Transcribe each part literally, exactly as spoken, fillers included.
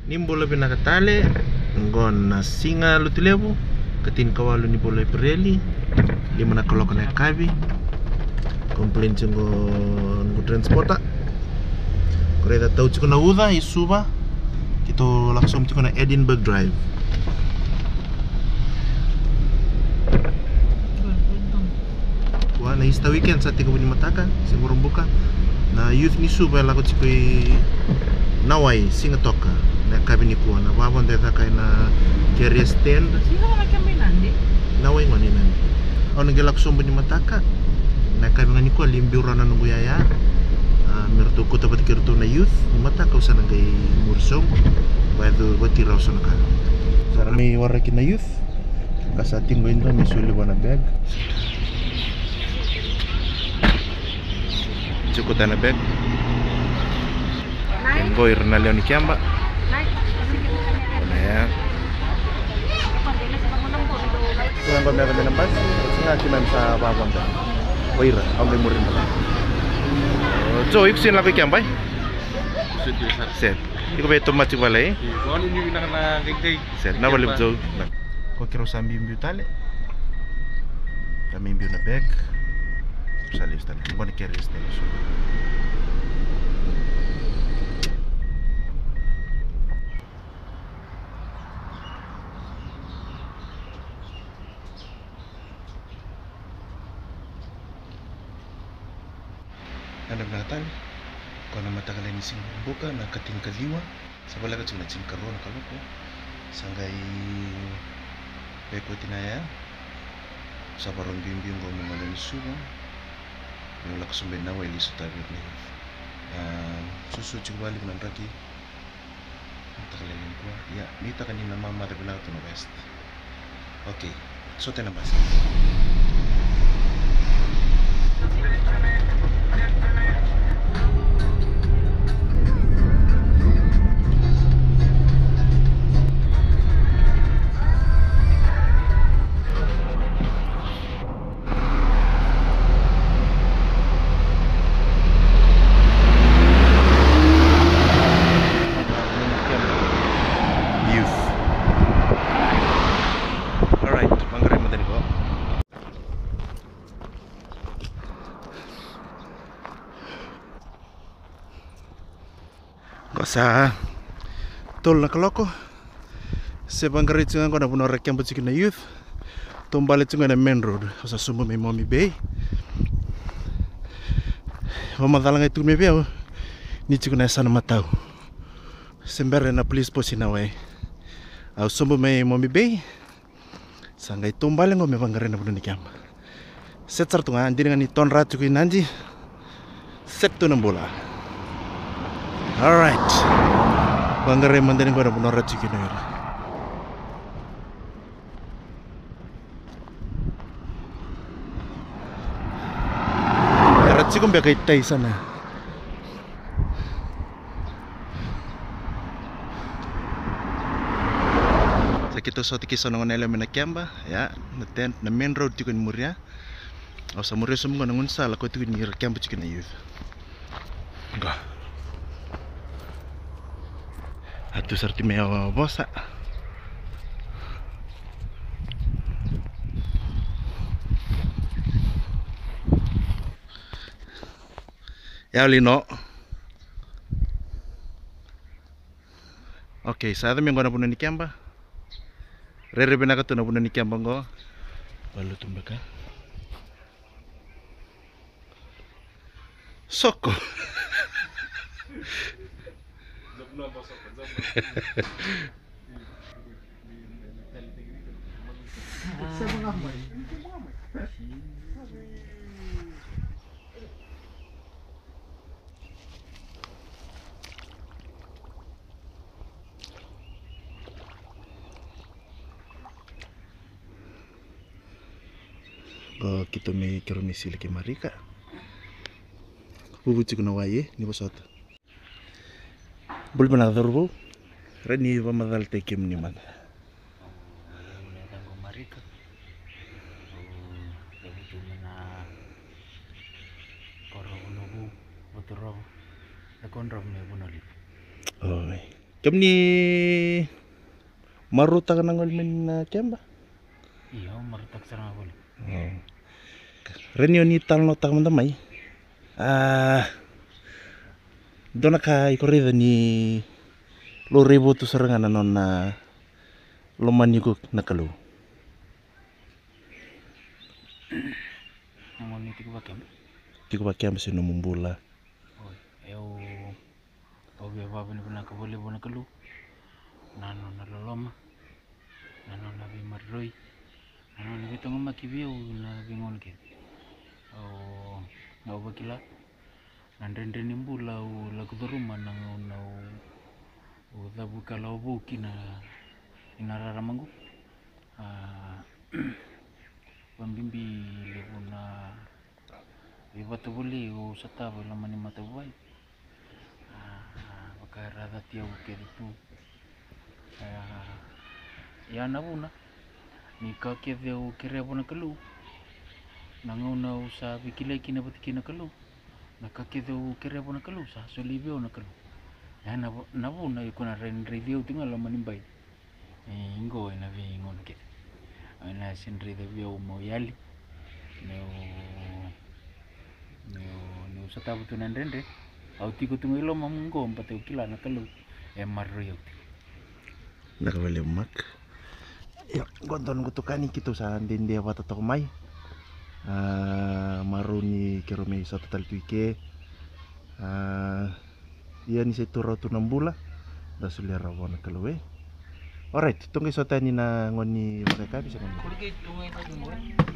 Nimbola pinakatali ngon na singa lutilevu katin kawalu ni bola pireli lima na kolok na kabi komplain chungo ngu transporta koreda tau chiko na uda i Suva kito langsung chiko na Edinburgh Drive. Wah na ista weekend sa tiga bunyi mataka singurung buka na youth ni Suva lako chiko i Nawai singatoka na kabi ni kuwa na wawon deta kay na carrier stand. Sino ka kami nandi? Nawai ngoni nandi. Au nagilak sumbo ni mataka na kabi ngani kuwa limbiura na nungu yaya mertu ko tapat kirtu na youth ni mataka usana gay mursong wadu watira usana ka. Sara mi waraki na youth kasa tinggo indo mi suli wana bag. Cukup na bag. Boy Renalio ni Kiamba. Ya. Tuan kami akan menembas. Sengaja cuma sa babang dah. Boy Ren, ang memorin mo. So, iksin lagi Kiamba. Set. Iko beto macam balai. Kau ni ni nak nak gay. Set. Na boleh betul. Kau kira sambil biu tali. Kami biu na bag. Salis tali. Kau ni kira istana. Anda belakang, kau nama tak kalian ising buka nak kating kaliwa, sebelah kecil macam karuan kalau ko, sanggai bekutinaya, sabaron bimbing kau mengalami Suva, mengelak sumber Nawai li sutabir ni, susu cuba balik nan lagi, tak kalian ko, ya, ni tak kalian nama mata belakang tu na west, okay, so tena bas. Sa tol na kaloko se bangari tsunga ko na puno rekyam butsiki na youth tombale tsunga na main road sa Suva me Momi Bay vama dalanga itu me beo ni tsunga na sana matau sembere na police posi na we au Suva me Momi Bay sangai tombale ngo me bangari na puno ni kyam set sartunga andiri ngani ton ratu ki nanji set tu na bola. Alright, bangare mandani ko na puno ratiki na yun. Ratiki kong biya kay tay sana. Sa kito sa tikiso na ngonela na Kiamba, ya, na tent na main road tikon murya. O sa murya sumunga na ngunsa lako tikon ni Kiamba tikon na youth. Nga. Atu serti meo bosa. Ya lino. Okay, sa amin ko na puno ni Kiamba. Rere bina ka to na puno ni Kiamba ko. Balu tumba ka. Soko. Oh, kita may kirumisi lagi marika. Bubuti ko na waye ni bosot. Bul mana darbo? Rani ba madal tekim ni man. Marika. Bubuti na koro unobu botoro. Akon ram me bonali. Oh, Kem ni maruta ka nangol min na kemba. Iyo, marutak sarang ako. Oh. Renyo ni talno tak mandamay. Ah, do naka ikorida ni lo ribu tu serangan non na loman yuko nakalu. Nangon ni tigo bakem. Tigo bakem sino mumbula. Oh, eu obe baba ni puna kabole bona kalu. Nano na loloma. Nano na bi marroi. Nano ni bitong makibiu na bingon ke. Oh, na bakila. Nandende ni mbula u la kuduruma na na u dabu kala obu kina inarara mangu. Ah, pambimbi lebuna bibatu buli u satabu la mani matabuai. Ah, bakara datia u kedu. Ah, ya nabuna ni kakeve u kerebona kalu. Nangona usa bikile kina batikina kalu. Nakakeve u kerebona kalu sa solibio na kalu. Ya nabuna ikuna ren review tingala manimbai. Eh, ingo na vi ngon ke. Ana sin review mo yali. Neo neo neo satabu tunan rende. Au tigo tungo ilo mamungo mpate ukila na kalu. E marro yau. Nakawale mak. Ya, gonton gutukani kito sa dende bata to mai. Ah, maruni kerome sa total tuike. Ah, iya ni se turo tu nambula. Da sulera bona kalwe. Alright, tunggu so tani na ngoni mereka bisa ngoni. Kulike tungo ito tungo.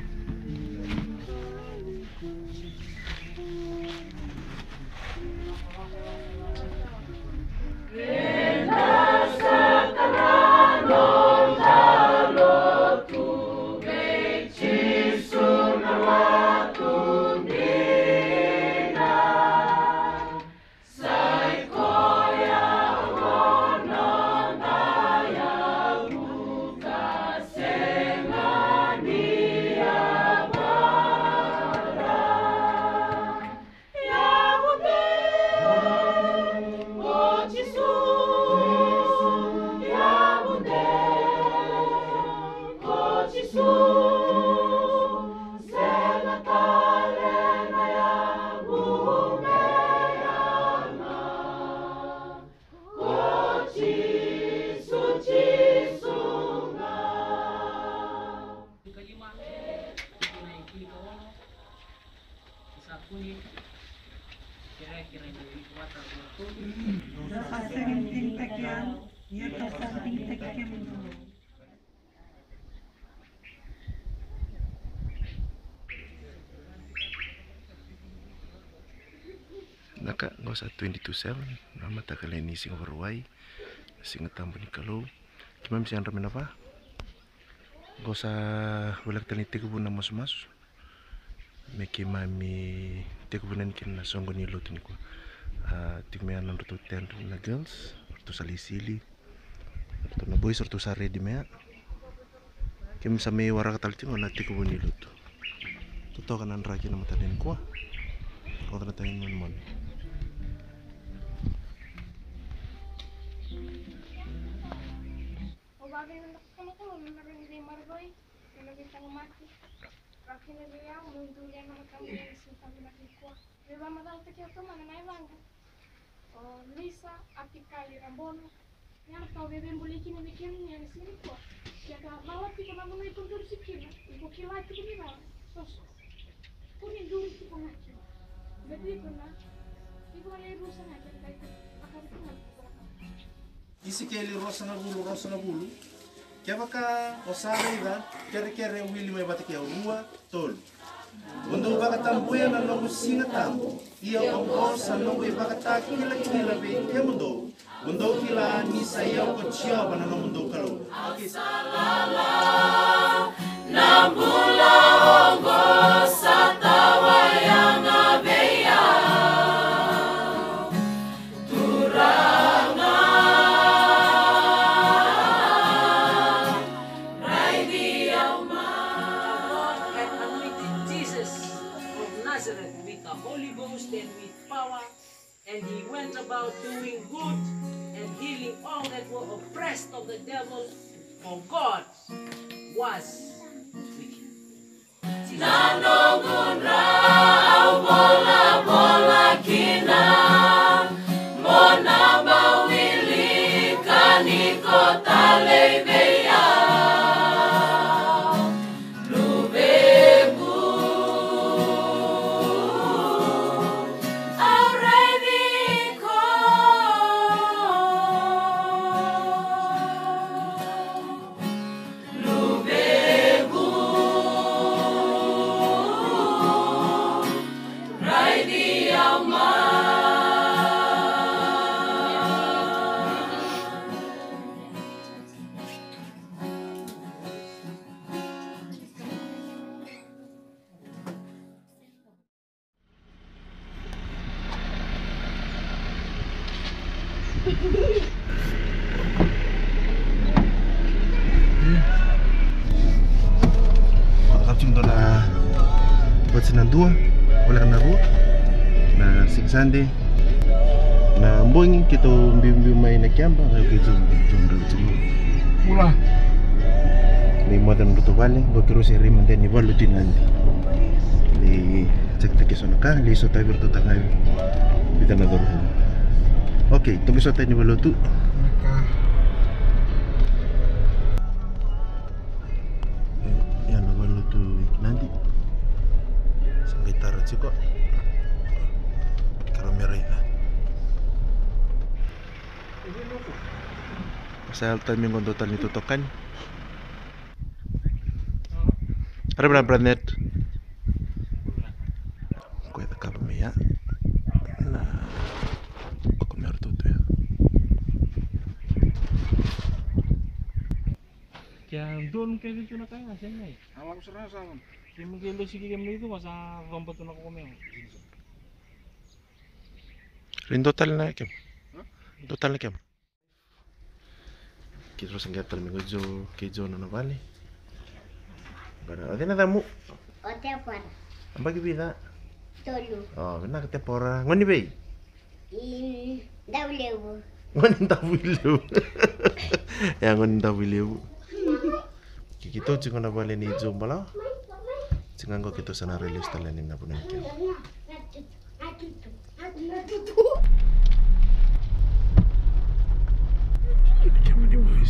Naka ngosa twenty-two seven nama takaleni singa berwai singa tambu ni kalau kima misi andra menapa ngosa bolak tani tiku buna mas mas meki mami tiku buna nikin na songo ni lo tuni ko tiku me anan rutu ten na girls rutu sali sili rutu na boys rutu sare di mea kim same warak tal tingo na tiku buni lo tu tu kan andra kina matanin ko ko na tangin mon mon. Lisa atikali rambono yang kau bebe boliki ni bikin yang sini ko ya ka malah ti kana mo ito dur sikina ibu kila ti ni na sos puni dur ti ko ngaki bebe ko na ibu ale rusa na kan kai akan ko na Isi keli rosa na bulu rosa na bulu kaya baka osara ida kere kere wili may batik ya rua tol Undo baka tambuya na logo singa tambo iya ongo sa logo baka takila kila be ke mundo mundo kila ni saya ko chia bana no mundo kalo salala na bula ongo sa tawa yang abeya turanga raidi alma and anointed Jesus of Nazareth with the Holy Ghost and with power And he went about doing good and healing all that were oppressed of the devil, for God was with him. Nanongunra bola bola kina mona mawili kaniko talebeya lubegu aurediko lubegu raidi alma. Kapcing to na buat senandua oleh karena bu na siksande na mbongi kita mbiu-mbiu main na kiamba kayo kay zoom zoom zoom Mula. ni modern to vale go kiro si rim then ni valu tinandi li cek te kesona ka li so tayo to tangay bitan na dor. Okay, tunggu so tayo ni valu tu. Yan na valu tu Nadi. Sampai taruh ciko. Karo merah. Saya time yung total nito tokan. Ada berapa planet? Kau itu kapan ya? Nah, aku merah tuh ya. Kaya doon kayo dito na kaya, siya nga eh. Alam ko sa alam. Hindi mo gilo sige kami dito, masa rompat na ako kami. Rin total na kem. Total na kem. Kita terus ngeliat minggu jo, kejo na navali. Bara, ada na tamu. O tepora. Apa kibida? Tolu. Oh, benar ke tepora. Ngoni bay? In dawlewu. Ngoni tawilew. Ya ngoni tawilew. Kikito chingo na vale ni jo mbala. Chingango kito sana release talani na punan kem. Ini boys.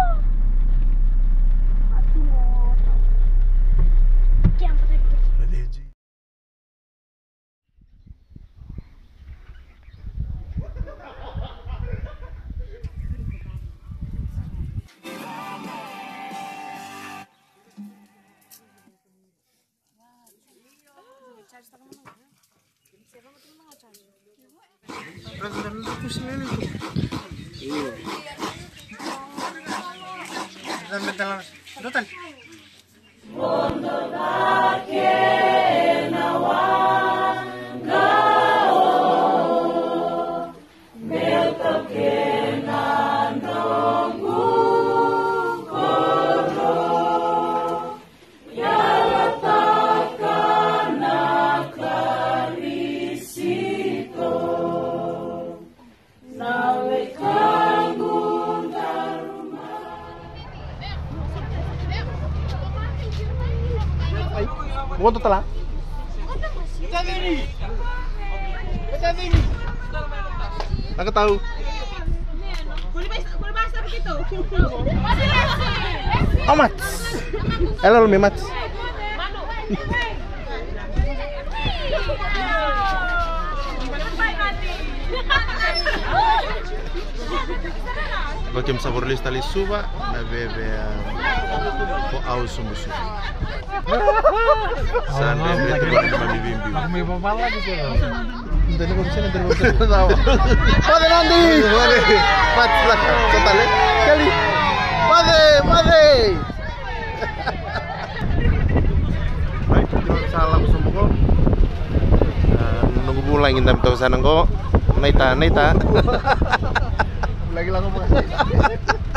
Bukan total lah. Aku tahu. Amat. Halo lu memat. Bakim sabor lista li Suva na bebe po au sumusu. San bebe tu mami bimbi. Ako may papala dito. Dali ko siya na dali ko tawa. Pade Nandi. Pade. Mat lah total eh. Kali. Pade, pade. Ay, salam semua. Nunggu pulang indam tahu sana kok. Naita, naita. Lagi langsung makasih.